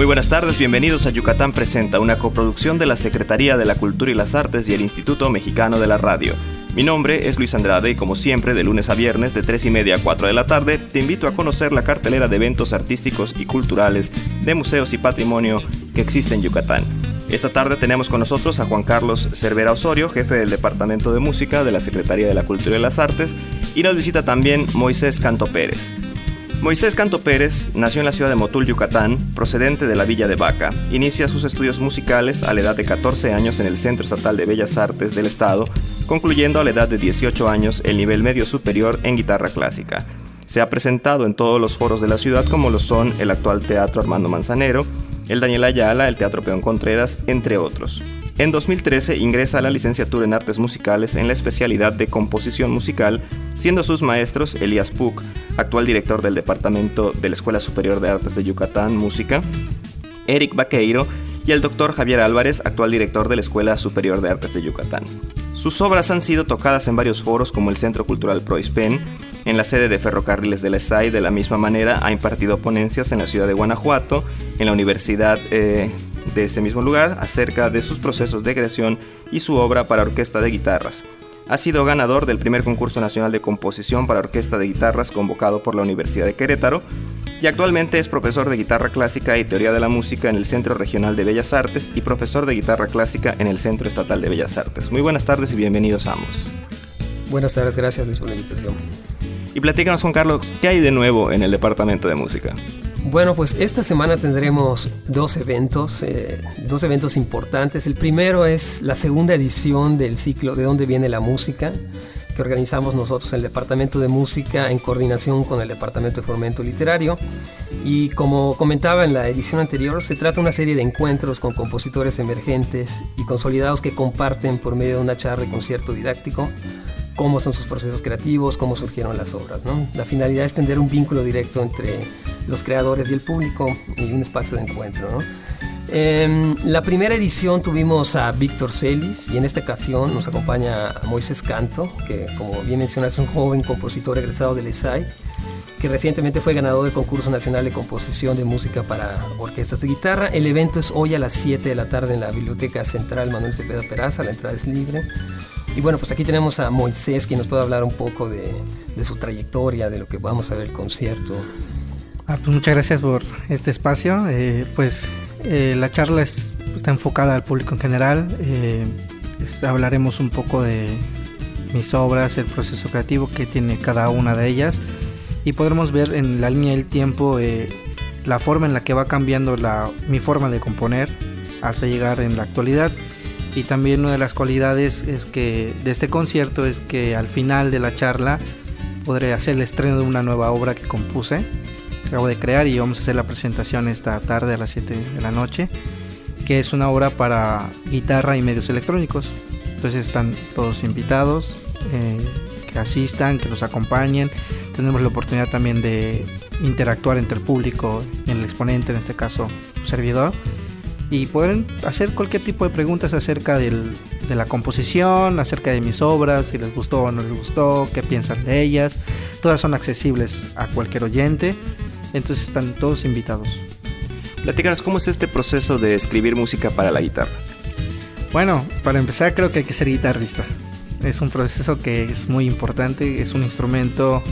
Muy buenas tardes, bienvenidos a Yucatán Presenta, una coproducción de la Secretaría de la Cultura y las Artes y el Instituto Mexicano de la Radio. Mi nombre es Luis Andrade y como siempre, de lunes a viernes de 3:30 a 4 de la tarde, te invito a conocer la cartelera de eventos artísticos y culturales de museos y patrimonio que existe en Yucatán. Esta tarde tenemos con nosotros a Juan Carlos Cervera Osorio, jefe del Departamento de Música de la Secretaría de la Cultura y las Artes, y nos visita también Moisés Canto Pérez. Moisés Canto Pérez nació en la ciudad de Motul, Yucatán, procedente de la Villa de Vaca. Inicia sus estudios musicales a la edad de 14 años en el Centro Estatal de Bellas Artes del Estado, concluyendo a la edad de 18 años el nivel medio superior en guitarra clásica. Se ha presentado en todos los foros de la ciudad, como lo son el actual Teatro Armando Manzanero, el Daniel Ayala, el Teatro Peón Contreras, entre otros. En 2013 ingresa a la licenciatura en Artes Musicales en la especialidad de Composición Musical, siendo sus maestros Elías Puc, actual director del Departamento de la Escuela Superior de Artes de Yucatán, Música, Eric Baqueiro y el Dr. Javier Álvarez, actual director de la Escuela Superior de Artes de Yucatán. Sus obras han sido tocadas en varios foros como el Centro Cultural Proispen, en la sede de Ferrocarriles de la ESAI. De la misma manera ha impartido ponencias en la ciudad de Guanajuato, en la Universidad de este mismo lugar, acerca de sus procesos de creación y su obra para orquesta de guitarras. Ha sido ganador del primer concurso nacional de composición para orquesta de guitarras convocado por la Universidad de Querétaro y actualmente es profesor de guitarra clásica y teoría de la música en el Centro Regional de Bellas Artes y profesor de guitarra clásica en el Centro Estatal de Bellas Artes. Muy buenas tardes y bienvenidos a ambos. Buenas tardes, gracias Luis por la invitación. Y platícanos, Juan Carlos, ¿qué hay de nuevo en el Departamento de Música? Bueno, pues esta semana tendremos dos eventos importantes. El primero es la segunda edición del ciclo ¿De dónde viene la música?, que organizamos nosotros en el Departamento de Música en coordinación con el Departamento de Fomento Literario. Y como comentaba en la edición anterior, se trata de una serie de encuentros con compositores emergentes y consolidados que comparten por medio de una charla y concierto didáctico cómo son sus procesos creativos, cómo surgieron las obras, ¿no? La finalidad es tender un vínculo directo entre los creadores y el público y un espacio de encuentro, ¿no? En la primera edición tuvimos a Víctor Celis y en esta ocasión nos acompaña Moisés Canto, que como bien mencionas es un joven compositor egresado del ESAI, que recientemente fue ganador del Concurso Nacional de Composición de Música para Orquestas de Guitarra. El evento es hoy a las 7 de la tarde en la Biblioteca Central Manuel Cepeda Peraza, la entrada es libre. Y bueno, pues aquí tenemos a Moisés, quien nos puede hablar un poco de su trayectoria, de lo que vamos a ver el concierto. Pues muchas gracias por este espacio. La charla está enfocada al público en general. Hablaremos un poco de mis obras, el proceso creativo que tiene cada una de ellas, y podremos ver en la línea del tiempo la forma en la que va cambiando mi forma de componer hasta llegar en la actualidad. Y también una de las cualidades de este concierto es que al final de la charla podré hacer el estreno de una nueva obra que compuse, que acabo de crear, y vamos a hacer la presentación esta tarde a las 7 de la noche, que es una obra para guitarra y medios electrónicos. Entonces están todos invitados, que asistan, que nos acompañen. Tenemos la oportunidad también de interactuar entre el público y el exponente, en este caso su servidor, y podrán hacer cualquier tipo de preguntas acerca de la composición, acerca de mis obras, si les gustó o no les gustó, qué piensan de ellas. Todas son accesibles a cualquier oyente, entonces están todos invitados. Platícanos, ¿cómo es este proceso de escribir música para la guitarra? Bueno, para empezar creo que hay que ser guitarrista. Es un proceso que es muy importante, es un instrumento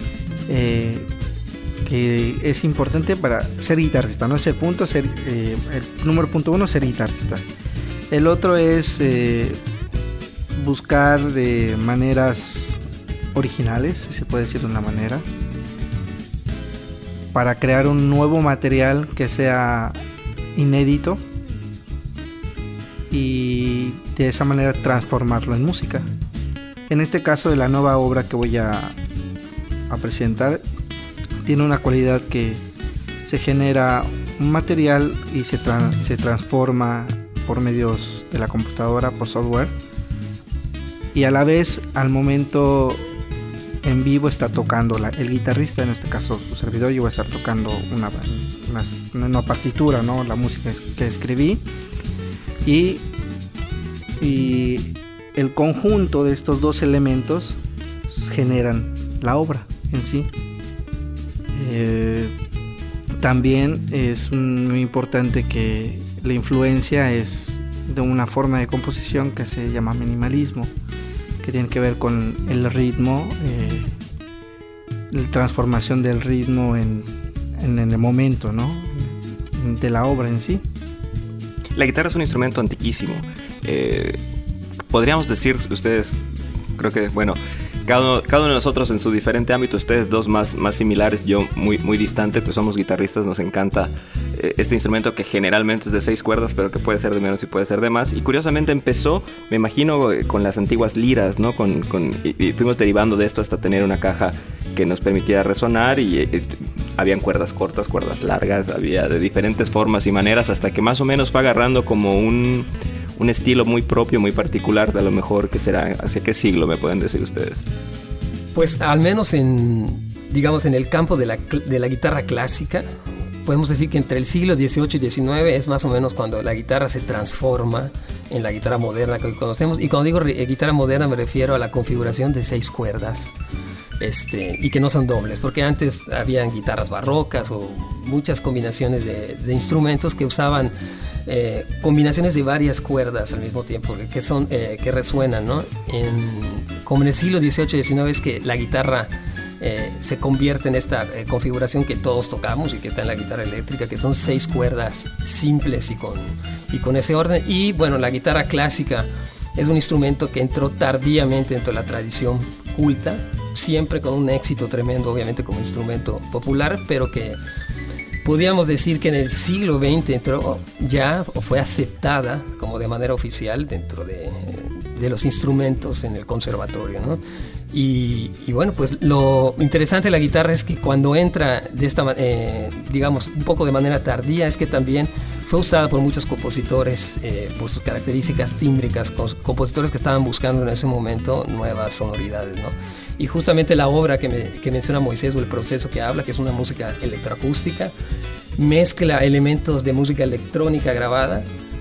que es importante para ser guitarrista, ¿no? Es el número punto uno, ser guitarrista. El otro es buscar de maneras originales, si se puede decir de una manera, para crear un nuevo material que sea inédito y de esa manera transformarlo en música. En este caso, de la nueva obra que voy a presentar, tiene una cualidad que se genera un material y se transforma por medios de la computadora, por software, y a la vez al momento en vivo está tocando el guitarrista, en este caso su servidor. Yo voy a estar tocando una partitura, ¿no? La música que escribí, y el conjunto de estos dos elementos generan la obra en sí. también es muy importante que la influencia es de una forma de composición que se llama minimalismo, que tiene que ver con el ritmo, la transformación del ritmo en el momento, ¿no?, de la obra en sí. La guitarra es un instrumento antiquísimo. Podríamos decir, ustedes, creo que, bueno, cada uno de nosotros en su diferente ámbito, ustedes dos más similares, yo muy distante, pues somos guitarristas, nos encanta este instrumento que generalmente es de 6 cuerdas, pero que puede ser de menos y puede ser de más. Y curiosamente empezó, me imagino, con las antiguas liras, ¿no? Y fuimos derivando de esto hasta tener una caja que nos permitía resonar y habían cuerdas cortas, cuerdas largas, había de diferentes formas y maneras, hasta que más o menos fue agarrando como un estilo muy propio, muy particular, de a lo mejor que será, ¿hacia qué siglo me pueden decir ustedes? Pues al menos en el campo de la guitarra clásica, podemos decir que entre el siglo XVIII y XIX es más o menos cuando la guitarra se transforma en la guitarra moderna que hoy conocemos. Y cuando digo guitarra moderna me refiero a la configuración de 6 cuerdas. Y que no son dobles, porque antes habían guitarras barrocas o muchas combinaciones de instrumentos que usaban combinaciones de varias cuerdas al mismo tiempo que resuenan, ¿no? Como en el siglo XVIII y XIX es que la guitarra se convierte en esta configuración que todos tocamos y que está en la guitarra eléctrica, que son 6 cuerdas simples y con ese orden. Y bueno, la guitarra clásica es un instrumento que entró tardíamente dentro de la tradición culta, siempre con un éxito tremendo, obviamente como instrumento popular, pero que podríamos decir que en el siglo XX entró ya o fue aceptada como de manera oficial dentro de los instrumentos en el conservatorio, ¿no? Y bueno, pues lo interesante de la guitarra es que cuando entra de esta digamos un poco de manera tardía, es que también fue usada por muchos compositores por sus características tímbricas, compositores que estaban buscando en ese momento nuevas sonoridades, ¿no? Y justamente la obra que menciona Moisés, o el proceso que habla, que es una música electroacústica, mezcla elementos de música electrónica grabada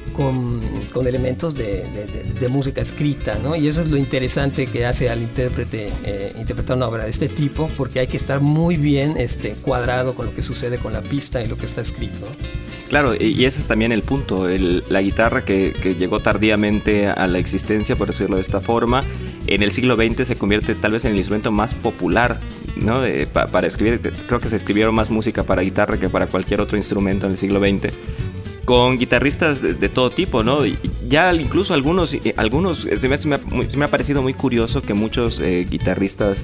con elementos de música escrita, ¿no? Y eso es lo interesante que hace al intérprete interpretar una obra de este tipo, porque hay que estar muy bien cuadrado con lo que sucede con la pista y lo que está escrito, ¿no? Claro, y ese es también el punto, la guitarra que llegó tardíamente a la existencia, por decirlo de esta forma, en el siglo XX se convierte tal vez en el instrumento más popular, ¿no? Para escribir, creo que se escribieron más música para guitarra que para cualquier otro instrumento en el siglo XX, con guitarristas de todo tipo, ¿no? Y ya incluso algunos me ha parecido muy curioso que muchos guitarristas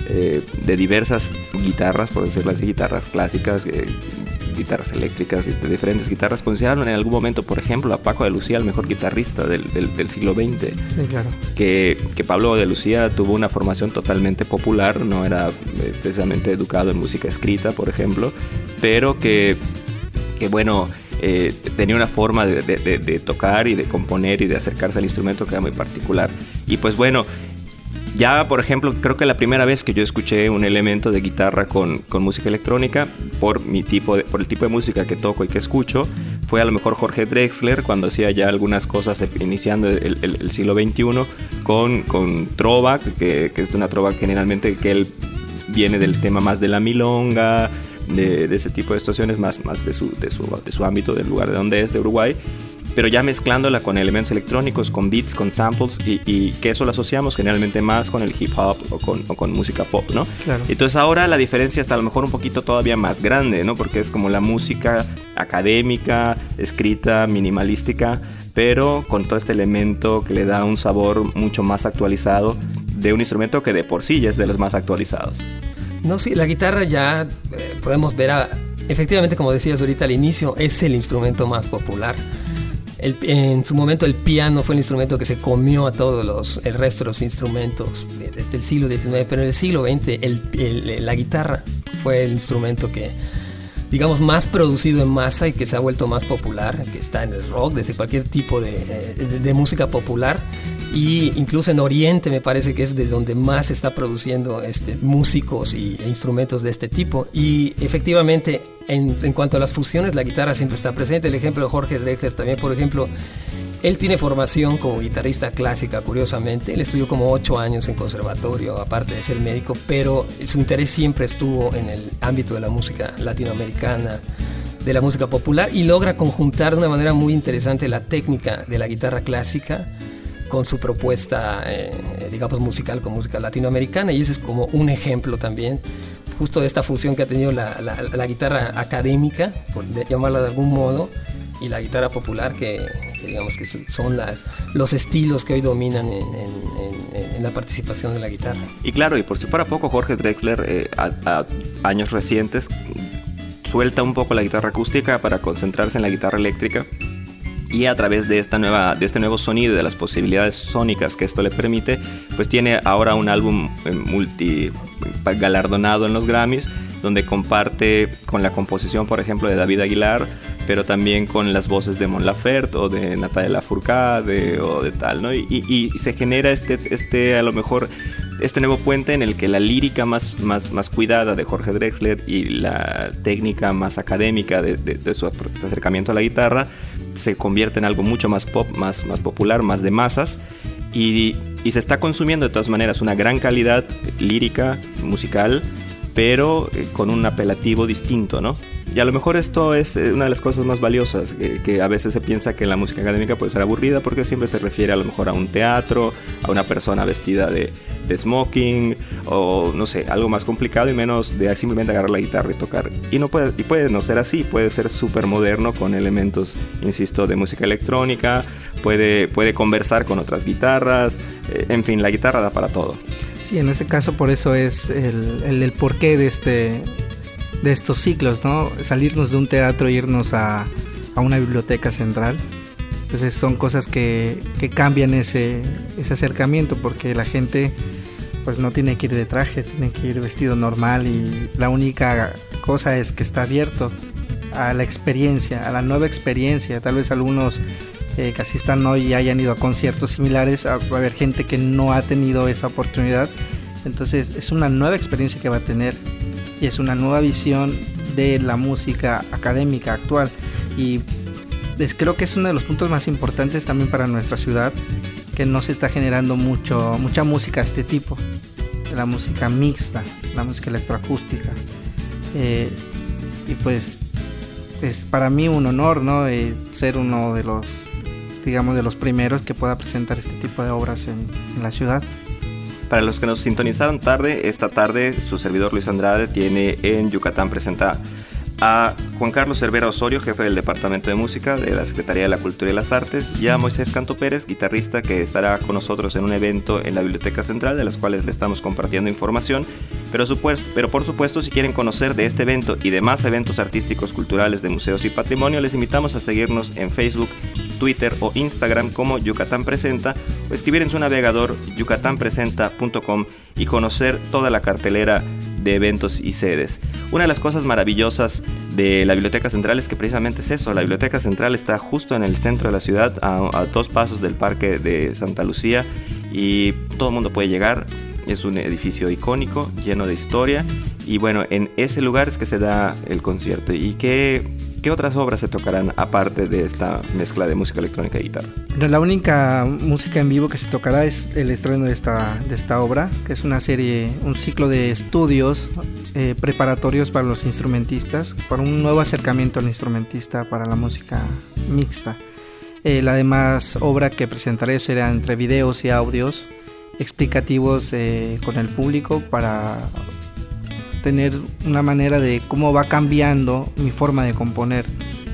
de diversas guitarras, por decirlo así, guitarras clásicas, guitarras eléctricas y de diferentes guitarras, consideraron en algún momento, por ejemplo, a Paco de Lucía el mejor guitarrista del siglo XX. Sí, claro. Que Pablo de Lucía tuvo una formación totalmente popular, no era precisamente educado en música escrita, por ejemplo, pero que bueno, tenía una forma de tocar y de componer y de acercarse al instrumento que era muy particular. Y pues bueno, ya, por ejemplo, creo que la primera vez que yo escuché un elemento de guitarra con música electrónica, por el tipo de música que toco y que escucho, fue a lo mejor Jorge Drexler, cuando hacía ya algunas cosas iniciando el siglo XXI con trova, que es una trova generalmente que él viene del tema más de la milonga, de ese tipo de situaciones, más de su ámbito, del lugar de donde es, de Uruguay, pero ya mezclándola con elementos electrónicos, con beats, con samples, y que eso lo asociamos generalmente más con el hip hop o con música pop, ¿no? Claro. Entonces ahora la diferencia está a lo mejor un poquito todavía más grande, ¿no? Porque es como la música académica, escrita, minimalística, pero con todo este elemento que le da un sabor mucho más actualizado de un instrumento que de por sí ya es de los más actualizados. No, sí, la guitarra ya podemos ver, efectivamente, como decías ahorita al inicio, es el instrumento más popular. En su momento el piano fue el instrumento que se comió a todos el resto de los instrumentos desde el siglo XIX, pero en el siglo XX la guitarra fue el instrumento que, digamos, más producido en masa y que se ha vuelto más popular, que está en el rock, desde cualquier tipo de música popular, y incluso en Oriente me parece que es de donde más se está produciendo músicos e instrumentos de este tipo. Y efectivamente, en cuanto a las fusiones, la guitarra siempre está presente. El ejemplo de Jorge Drexler también, por ejemplo, él tiene formación como guitarrista clásica, curiosamente. Él estudió como 8 años en conservatorio, aparte de ser médico, pero su interés siempre estuvo en el ámbito de la música latinoamericana, de la música popular y logra conjuntar de una manera muy interesante la técnica de la guitarra clásica con su propuesta, digamos, musical con música latinoamericana, y ese es como un ejemplo también justo de esta fusión que ha tenido la guitarra académica, por llamarla de algún modo, y la guitarra popular, que digamos que son los estilos que hoy dominan en la participación de la guitarra. Y claro, y por si fuera poco, Jorge Drexler a años recientes suelta un poco la guitarra acústica para concentrarse en la guitarra eléctrica, y a través de este nuevo sonido y de las posibilidades sónicas que esto le permite, pues tiene ahora un álbum galardonado en los Grammys, donde comparte con la composición, por ejemplo, de David Aguilar, pero también con las voces de Mon Laferte o de Nathalie Lafourcade o de tal, ¿no? Y se genera a lo mejor este nuevo puente en el que la lírica más cuidada de Jorge Drexler y la técnica más académica de su acercamiento a la guitarra se convierte en algo mucho más pop, más popular, más de masas, y se está consumiendo de todas maneras una gran calidad lírica, musical, pero con un apelativo distinto, ¿no? Y a lo mejor esto es una de las cosas más valiosas, que a veces se piensa que la música académica puede ser aburrida porque siempre se refiere a lo mejor a un teatro, a una persona vestida de smoking, o no sé, algo más complicado y menos de simplemente agarrar la guitarra y tocar. Y puede no ser así, puede ser súper moderno con elementos, insisto, de música electrónica, puede conversar con otras guitarras, en fin, la guitarra da para todo. Sí, en este caso por eso es el porqué de estos ciclos, ¿no? Salirnos de un teatro e irnos a una biblioteca central. Entonces son cosas que cambian ese acercamiento, porque la gente pues no tiene que ir de traje, tiene que ir vestido normal, y la única cosa es que está abierto a la experiencia, a la nueva experiencia. Tal vez algunos que asistan hoy y hayan ido a conciertos similares, va a haber gente que no ha tenido esa oportunidad. Entonces es una nueva experiencia que va a tener, y es una nueva visión de la música académica actual, y creo que es uno de los puntos más importantes también para nuestra ciudad, que no se está generando mucha música de este tipo, de la música mixta, la música electroacústica, y pues es para mí un honor, ¿no? Ser uno de los primeros que pueda presentar este tipo de obras en la ciudad. Para los que nos sintonizaron tarde, esta tarde su servidor Luis Andrade tiene en Yucatán Presenta a Juan Carlos Cervera Osorio, jefe del Departamento de Música de la Secretaría de la Cultura y las Artes, y a Moisés Canto Pérez, guitarrista, que estará con nosotros en un evento en la Biblioteca Central, de las cuales le estamos compartiendo información. Pero por supuesto, si quieren conocer de este evento y demás eventos artísticos, culturales, de museos y patrimonio, les invitamos a seguirnos en Facebook, Twitter o Instagram como Yucatán Presenta, o escribir en su navegador yucatanpresenta.com y conocer toda la cartelera de eventos y sedes. Una de las cosas maravillosas de la Biblioteca Central es que precisamente es eso. La Biblioteca Central está justo en el centro de la ciudad, a 2 pasos del Parque de Santa Lucía, y todo el mundo puede llegar. Es un edificio icónico, lleno de historia, y bueno, en ese lugar es que se da el concierto. ¿Y qué otras obras se tocarán aparte de esta mezcla de música electrónica y guitarra? La única música en vivo que se tocará es el estreno de esta obra, que es una serie, un ciclo de estudios preparatorios para los instrumentistas, para un nuevo acercamiento al instrumentista para la música mixta. La demás obra que presentaré será entre videos y audios explicativos con el público, para tener una manera de cómo va cambiando mi forma de componer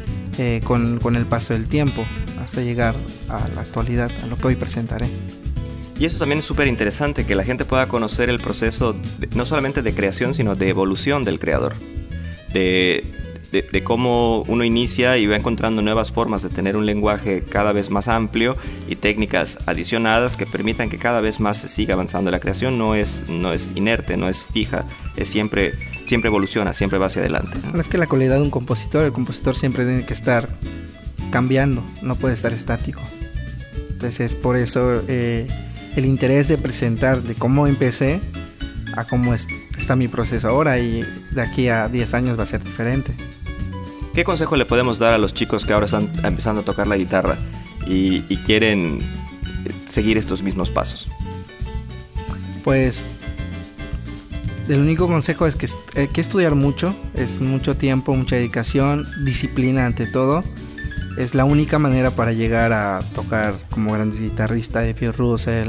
con el paso del tiempo, hasta llegar a la actualidad, a lo que hoy presentaré. Y eso también es súper interesante, que la gente pueda conocer el proceso no solamente de creación, sino de evolución del creador, de cómo uno inicia y va encontrando nuevas formas de tener un lenguaje cada vez más amplio y técnicas adicionadas que permitan que cada vez más se siga avanzando. La creación no es inerte, no es fija, es siempre evoluciona, siempre va hacia adelante, ¿no? Es que la cualidad de un compositor, el compositor siempre tiene que estar cambiando, no puede estar estático. Entonces por eso el interés de presentar de cómo empecé a cómo está mi proceso ahora, y de aquí a 10 años va a ser diferente. ¿Qué consejo le podemos dar a los chicos que ahora están empezando a tocar la guitarra y quieren seguir estos mismos pasos? Pues el único consejo es que hay que estudiar mucho, es mucho tiempo, mucha dedicación, disciplina ante todo. Es la única manera para llegar a tocar como grandes guitarristas, Phil Russell,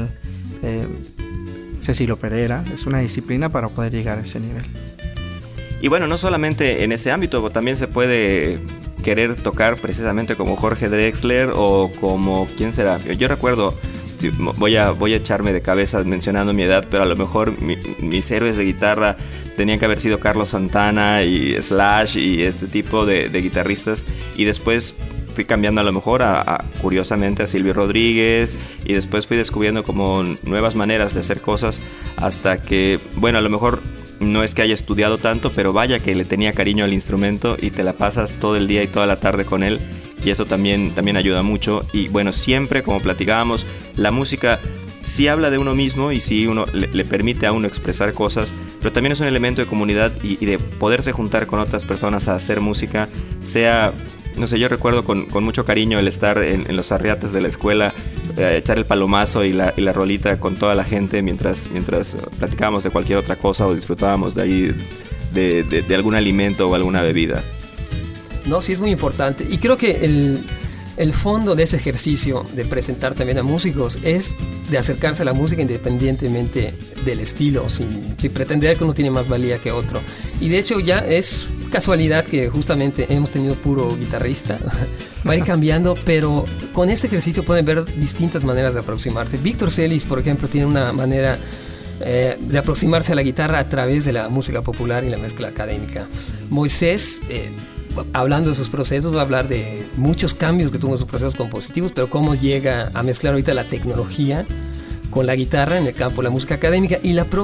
Cecilio Pereira. Es una disciplina para poder llegar a ese nivel. Y bueno, no solamente en ese ámbito, también se puede querer tocar precisamente como Jorge Drexler o como... ¿quién será? Yo recuerdo, voy a echarme de cabeza mencionando mi edad, pero a lo mejor mis héroes de guitarra tenían que haber sido Carlos Santana y Slash y este tipo de guitarristas, y después fui cambiando a lo mejor curiosamente a Silvio Rodríguez, y después fui descubriendo como nuevas maneras de hacer cosas hasta que, bueno, a lo mejor no es que haya estudiado tanto, pero vaya que le tenía cariño al instrumento y te la pasas todo el día y toda la tarde con él, y eso también ayuda mucho. Y bueno, siempre, como platicábamos, la música sí habla de uno mismo y sí uno le permite a uno expresar cosas, pero también es un elemento de comunidad y de poderse juntar con otras personas a hacer música, sea... No sé, yo recuerdo con mucho cariño el estar en los arriates de la escuela, echar el palomazo y la rolita con toda la gente mientras platicábamos de cualquier otra cosa o disfrutábamos de ahí de algún alimento o alguna bebida. No, sí es muy importante. Y creo que el fondo de ese ejercicio de presentar también a músicos es de acercarse a la música independientemente del estilo, sin pretender que uno tiene más valía que otro. Y de hecho ya es casualidad que justamente hemos tenido puro guitarrista, va a ir cambiando, pero con este ejercicio pueden ver distintas maneras de aproximarse. Víctor Celis, por ejemplo, tiene una manera de aproximarse a la guitarra a través de la música popular y la mezcla académica. Moisés, hablando de sus procesos, va a hablar de muchos cambios que tuvo en sus procesos compositivos, pero cómo llega a mezclar ahorita la tecnología con la guitarra en el campo de la música académica. Y en el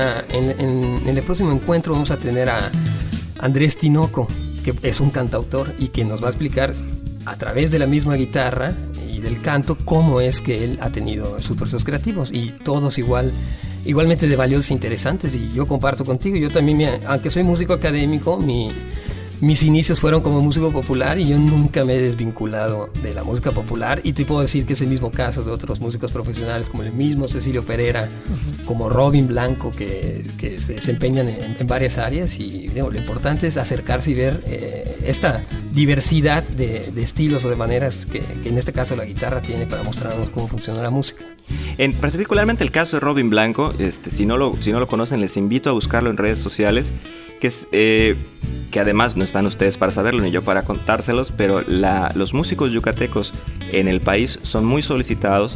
próximo encuentro vamos a tener a Andrés Tinoco, que es un cantautor y que nos va a explicar a través de la misma guitarra y del canto cómo es que él ha tenido sus procesos creativos, y todos igualmente de valiosos e interesantes. Y yo comparto contigo, yo también, aunque soy músico académico, mis inicios fueron como músico popular y yo nunca me he desvinculado de la música popular, y te puedo decir que es el mismo caso de otros músicos profesionales como el mismo Cecilio Pereira, como Robin Blanco, que se desempeñan en varias áreas. Y lo importante es acercarse y ver esta diversidad de estilos o de maneras que en este caso la guitarra tiene para mostrarnos cómo funciona la música. Particularmente el caso de Robin Blanco, si no lo conocen, les invito a buscarlo en redes sociales, que es... que además no están ustedes para saberlo ni yo para contárselos, pero los músicos yucatecos en el país son muy solicitados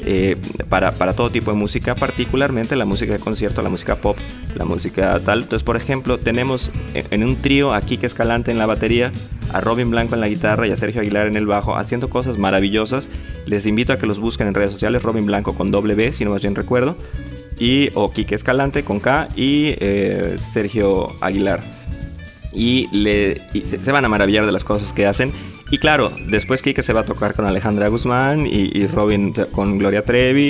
para todo tipo de música, particularmente la música de concierto, la música pop, la música tal. Entonces, por ejemplo, tenemos en un trío a Quique Escalante en la batería, a Robin Blanco en la guitarra y a Sergio Aguilar en el bajo, haciendo cosas maravillosas. Les invito a que los busquen en redes sociales, Robin Blanco con W, si no más bien recuerdo, o Quique Escalante con K y Sergio Aguilar. Y se van a maravillar de las cosas que hacen. Y claro, después Quique se va a tocar con Alejandra Guzmán y Robin con Gloria Trevi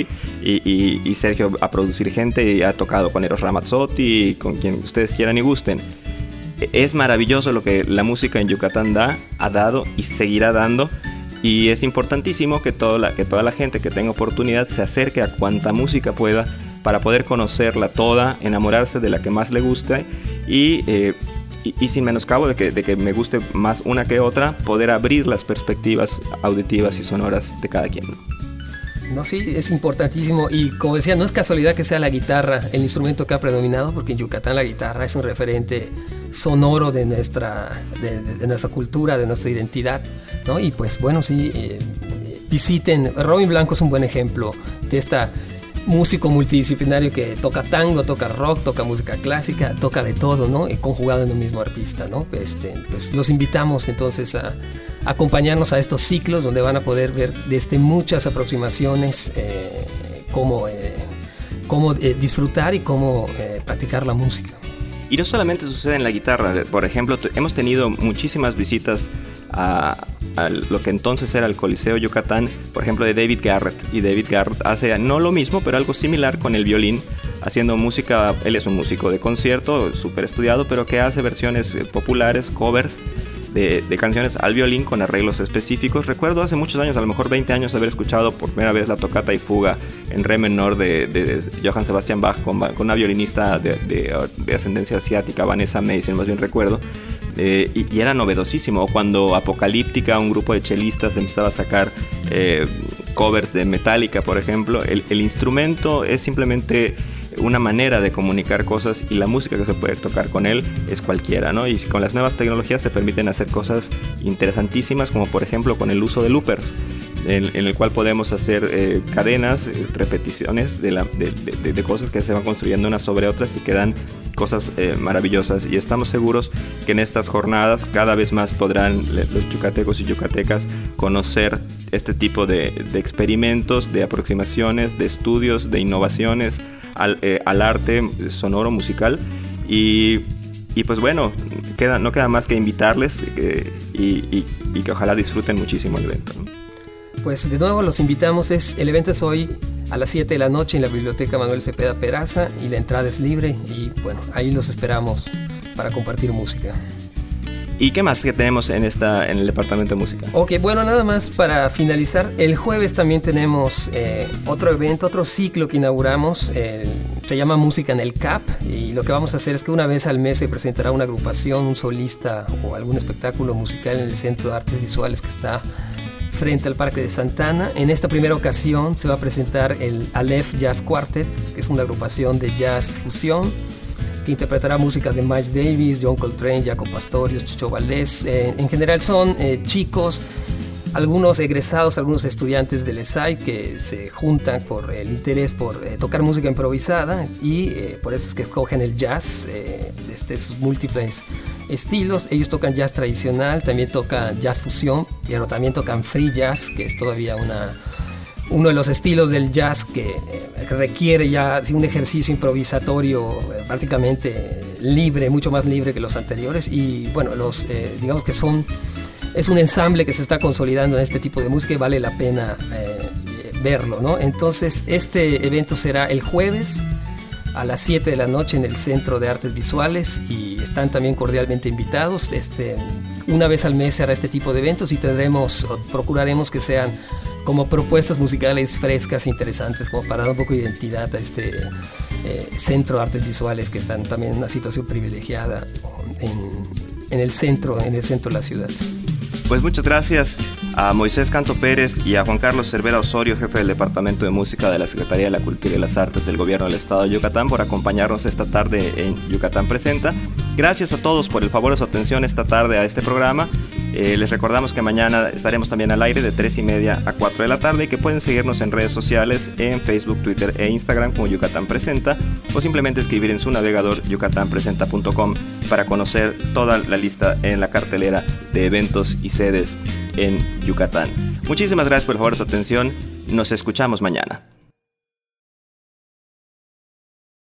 y Sergio a producir gente, y ha tocado con Eros Ramazzotti y con quien ustedes quieran y gusten. Es maravilloso lo que la música en Yucatán ha dado y seguirá dando, y es importantísimo que toda la gente que tenga oportunidad se acerque a cuanta música pueda para poder conocerla toda, enamorarse de la que más le guste y sin menoscabo de que me guste más una que otra, poder abrir las perspectivas auditivas y sonoras de cada quien. No, sí, es importantísimo, y como decía, no es casualidad que sea la guitarra el instrumento que ha predominado, porque en Yucatán la guitarra es un referente sonoro de nuestra cultura, de nuestra identidad, ¿no? Y pues bueno, sí, visiten, Robin Blanco es un buen ejemplo de esta músico multidisciplinario que toca tango, toca rock, toca música clásica, toca de todo, ¿no? Conjugado en un mismo artista, ¿no? Pues los invitamos entonces a acompañarnos a estos ciclos donde van a poder ver desde muchas aproximaciones cómo disfrutar y cómo practicar la música. Y no solamente sucede en la guitarra, por ejemplo, hemos tenido muchísimas visitas a lo que entonces era el Coliseo Yucatán, por ejemplo, de David Garrett. Y David Garrett hace no lo mismo, pero algo similar con el violín, haciendo música. Él es un músico de concierto, súper estudiado, pero que hace versiones populares, covers, de canciones al violín con arreglos específicos. Recuerdo hace muchos años, a lo mejor 20 años, haber escuchado por primera vez la tocata y fuga en re menor de Johann Sebastian Bach con una violinista de ascendencia asiática, Vanessa May, si no más bien recuerdo. Y era novedosísimo. Cuando Apocalíptica, un grupo de chelistas, empezaba a sacar covers de Metallica, por ejemplo. El instrumento es simplemente una manera de comunicar cosas, y la música que se puede tocar con él es cualquiera, ¿no? Y con las nuevas tecnologías se permiten hacer cosas interesantísimas, como por ejemplo con el uso de loopers, en el cual podemos hacer cadenas, repeticiones de cosas que se van construyendo unas sobre otras y quedan cosas maravillosas. Y estamos seguros que en estas jornadas cada vez más podrán los yucatecos y yucatecas conocer este tipo de experimentos, de aproximaciones, de estudios, de innovaciones al arte sonoro, musical. Y pues bueno, no queda más que invitarles y que ojalá disfruten muchísimo el evento, ¿no? Pues de nuevo los invitamos. El evento es hoy a las 7 de la noche en la Biblioteca Manuel Cepeda Peraza, y la entrada es libre, y bueno, ahí los esperamos para compartir música. ¿Y qué más que tenemos en el departamento de música? Ok, bueno, nada más para finalizar. El jueves también tenemos otro evento, otro ciclo que inauguramos. Se llama Música en el CAP, y lo que vamos a hacer es que una vez al mes se presentará una agrupación, un solista o algún espectáculo musical en el Centro de Artes Visuales que está frente al Parque de Santana. En esta primera ocasión se va a presentar el Aleph Jazz Quartet, que es una agrupación de jazz fusión, que interpretará música de Miles Davis, John Coltrane, Jaco Pastorius, Chicho Valdés. En general son chicos, algunos egresados, algunos estudiantes del ESAI, que se juntan por el interés por tocar música improvisada, y por eso es que escogen el jazz, sus múltiples estilos. Ellos tocan jazz tradicional, también tocan jazz fusión, pero también tocan free jazz, que es todavía uno de los estilos del jazz que requiere ya un ejercicio improvisatorio prácticamente libre, mucho más libre que los anteriores. Y bueno, digamos que es un ensamble que se está consolidando en este tipo de música, y vale la pena verlo, ¿no? Entonces, este evento será el jueves a las 7 de la noche en el Centro de Artes Visuales, y están también cordialmente invitados. Una vez al mes se hará este tipo de eventos, y procuraremos que sean como propuestas musicales frescas, interesantes, como para dar un poco de identidad a este Centro de Artes Visuales, que están también en una situación privilegiada en el centro de la ciudad. Pues muchas gracias a Moisés Canto Pérez y a Juan Carlos Cervera Osorio, jefe del Departamento de Música de la Secretaría de la Cultura y las Artes del Gobierno del Estado de Yucatán, por acompañarnos esta tarde en Yucatán Presenta. Gracias a todos por el favor de su atención esta tarde a este programa. Les recordamos que mañana estaremos también al aire de 3:30 a 4 de la tarde, y que pueden seguirnos en redes sociales, en Facebook, Twitter e Instagram como Yucatán Presenta, o simplemente escribir en su navegador yucatanpresenta.com para conocer toda la lista en la cartelera de eventos y sedes en Yucatán. Muchísimas gracias por el favor de su atención. Nos escuchamos mañana.